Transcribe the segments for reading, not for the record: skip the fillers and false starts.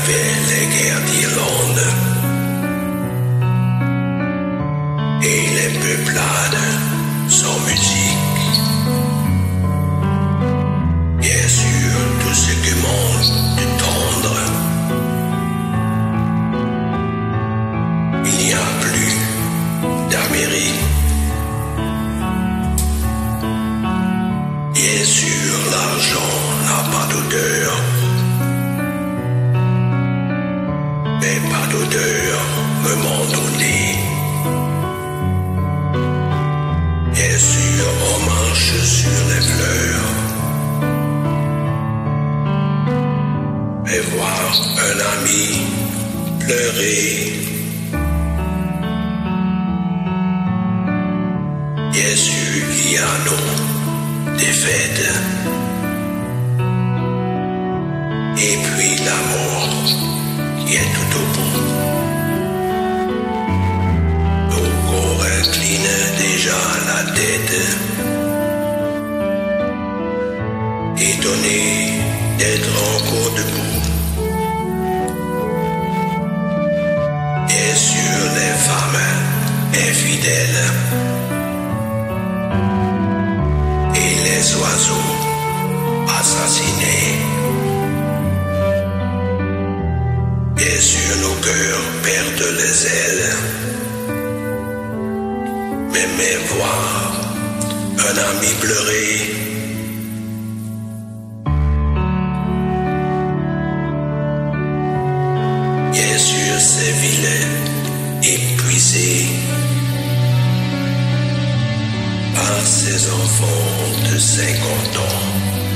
avait les guerres d'Irlande et les peuplades sans musique. Bien sûr, tout ce qui manque de tendre. Il n'y a plus d'Amérique. Bien sûr, l'argent n'a pas d'odeur. Mais pas d'odeur me m'en donner. Bien sûr, on marche sur les fleurs. Et voir un ami pleurer. Bien sûr, il y a nos défaites. Et puis la mort qui est tout au bout. Nos corps inclinent déjà la tête. Étonné d'être encore debout. Bien sûr, les femmes infidèles et les oiseaux assassinés. Bien sûr, nos cœurs perdent les ailes. Mais voir un ami pleurer. Bien sûr, c'est vilain, épuisé par ces enfants de 50 ans.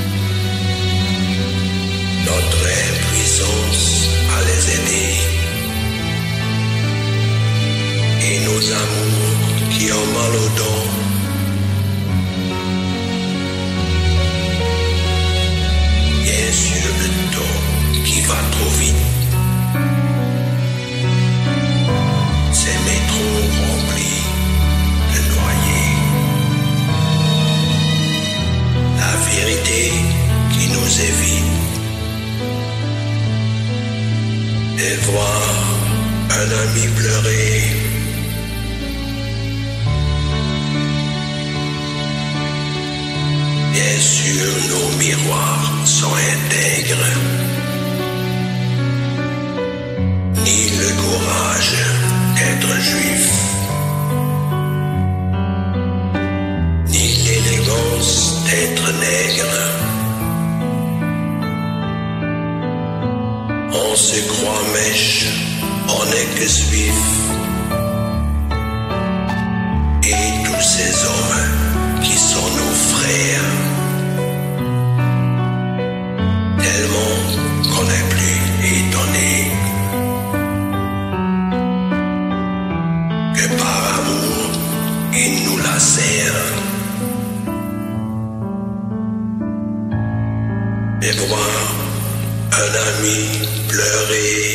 Notre impuissance à les aider et nos amours qui ont mal aux dents. Bien sûr, le temps qui va trop vite. Ces métros remplis de noyés. La vérité qui nous évite. Et voir un ami pleurer. Bien sûr, nos miroirs sont intègres. Ni le courage d'être juif, ni l'élégance d'être nègre. On se croit mèche, on n'est que suif. Et tous ces hommes qui sont nos frères, tellement qu'on n'est plus étonné que par amour ils nous lacèrent. Et voir un ami pleurer.